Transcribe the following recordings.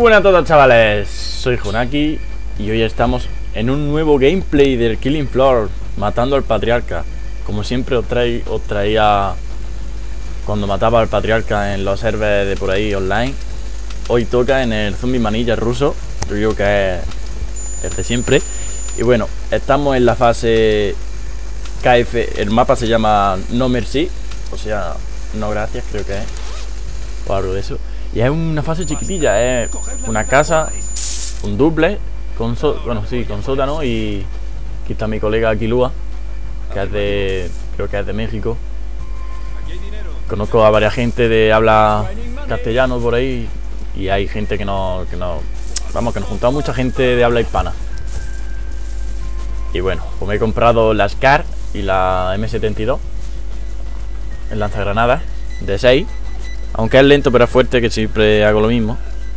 Muy buenas a todos, chavales, soy Junaki y hoy estamos en un nuevo gameplay del Killing Floor, matando al patriarca. Como siempre os traía cuando mataba al patriarca en los servers de por ahí online. Hoy toca en el Zombie Manilla ruso, yo digo que es el de siempre. Y bueno, estamos en la fase KF, el mapa se llama No Mercy, o sea, no gracias creo que es, o algo de eso. Y es una fase chiquitilla, es una casa, un duple, con sótano. Y aquí está mi colega Aquilúa, que es de, creo que es de México. Conozco a varias gente de habla castellano por ahí. Y hay gente que no, vamos, que nos juntamos mucha gente de habla hispana. Y bueno, pues me he comprado la SCAR y la M72, el lanzagranadas de 6. Aunque es lento pero es fuerte, que siempre hago lo mismo.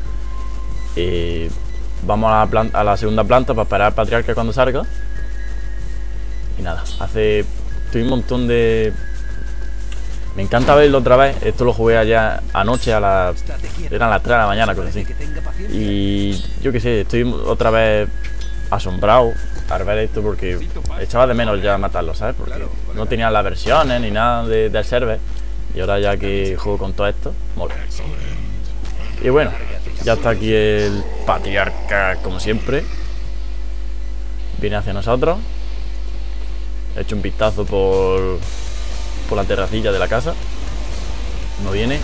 Vamos a la segunda planta para esperar al patriarca cuando salga. Y nada, estoy un montón de... Me encanta verlo otra vez. Esto lo jugué allá anoche eran las 3 de la mañana, cosas así. Y yo qué sé, estoy otra vez asombrado al ver esto, porque echaba de menos ya matarlo, ¿sabes? Porque no tenía las versiones ni nada del server. Y ahora ya que juego con todo esto, mola. Y bueno, ya está aquí el patriarca, como siempre. Viene hacia nosotros. He hecho un vistazo por la terracilla de la casa. No viene.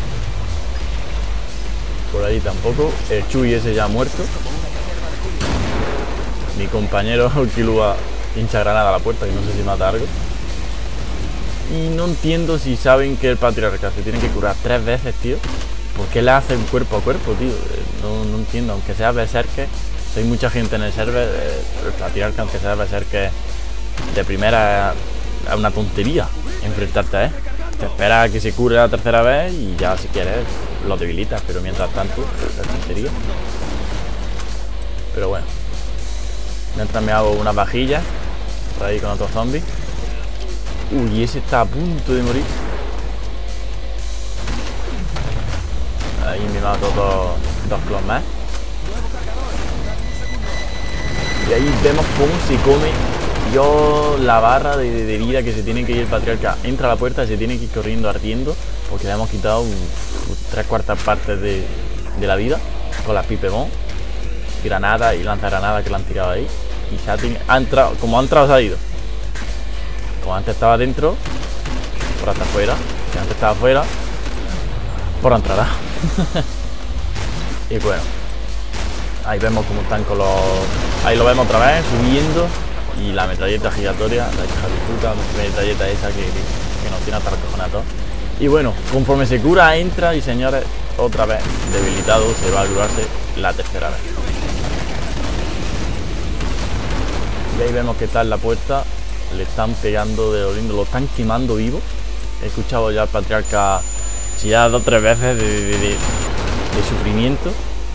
Por ahí tampoco. El Chuy ese ya ha muerto. Mi compañero Kilua hincha granada a la puerta, que no sé si mata algo. Y no entiendo si saben que el patriarca se tiene que curar 3 veces, tío. ¿Por qué le hacen cuerpo a cuerpo, tío? No entiendo, aunque sea berserker. Hay mucha gente en el server. El patriarca, aunque sea berserker, de primera es una tontería enfrentarte a él. Te esperas a que se cure la tercera vez y ya, si quieres, lo debilitas. Pero mientras tanto, es tontería. Pero bueno. Mientras me hago unas vajillas por ahí con otros zombies. Uy, ese está a punto de morir. Ahí me mato dos clones más. Y ahí vemos cómo se come la barra de vida que se tiene que ir el patriarca. Entra a la puerta y se tiene que ir corriendo ardiendo, porque le hemos quitado 3/4 partes de la vida con las pipemón, granadas y lanzagranadas que le han tirado ahí. Y ya ha entrado, como ha entrado se ha ido. Como antes estaba dentro, por hasta afuera. Si antes estaba afuera, por entrada. Y bueno, ahí vemos cómo están con los... Ahí lo vemos otra vez, subiendo. Y la metralleta giratoria, la hija de puta metralleta esa que nos tiene hasta los cojonatos. Y bueno, conforme se cura, entra y, señores, otra vez debilitado, se va a curarse la tercera vez. Y ahí vemos que está en la puerta. Le están pegando de orindo, lo están quemando vivo. He escuchado ya al patriarca chillar 2 o 3 veces de sufrimiento.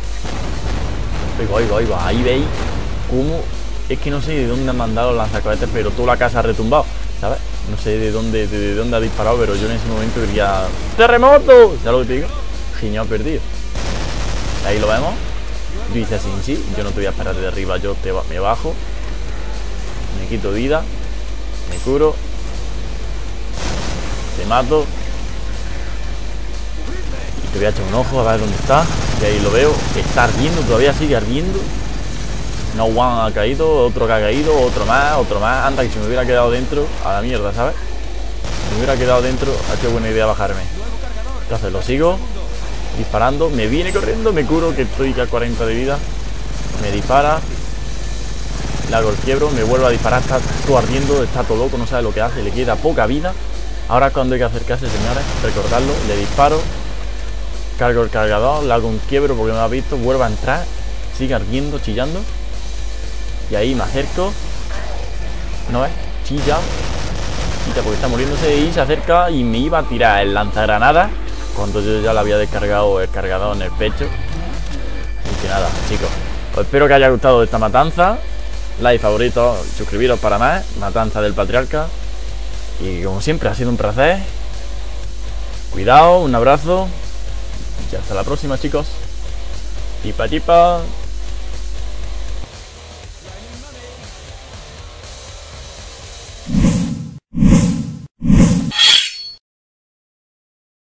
Oiga, ahí veis cómo... Es que no sé de dónde han mandado los lanzacohetes, pero toda la casa ha retumbado, ¿sabes? No sé de dónde ha disparado, pero yo en ese momento diría... ¡Terremoto! ¿Sabes lo que te digo? Genial perdido. Ahí lo vemos. Dice así, sí, yo no te voy a esperar de arriba, yo me bajo. Me quito vida. Me curo. Te mato. Y te voy a echar un ojo a ver dónde está. Y ahí lo veo. Está ardiendo, todavía sigue ardiendo. No one ha caído, otro que ha caído, otro más. Anda, que si me hubiera quedado dentro, a la mierda, ¿sabes? Si me hubiera quedado dentro, ha sido buena idea bajarme. Entonces lo sigo disparando. Me viene corriendo, me curo, que estoy a 40 de vida. Me dispara. Le hago el quiebro, me vuelvo a disparar, está todo ardiendo, está todo loco, no sabe lo que hace, le queda poca vida. Ahora cuando hay que acercarse, señores, recordarlo, le disparo, cargo el cargador, le hago un quiebro porque me ha visto, vuelvo a entrar, sigue ardiendo, chillando. Y ahí me acerco, ¿no ves? Chilla porque está muriéndose y se acerca y me iba a tirar el lanzagranadas cuando yo ya le había descargado el cargador en el pecho. Y que nada, chicos, pues espero que haya gustado esta matanza. Like, favorito, suscribiros para más. Matanza del patriarca. Y como siempre ha sido un placer. Cuidado, un abrazo. Y hasta la próxima, chicos. Chipa, chipa.